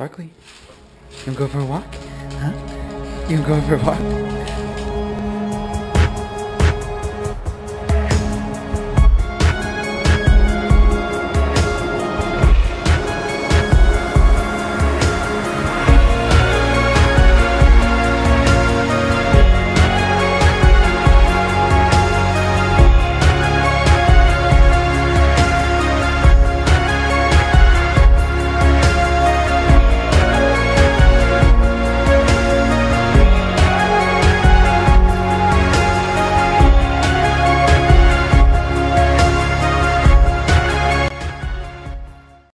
Barkley, you gonna go for a walk? Huh? You gonna go for a walk?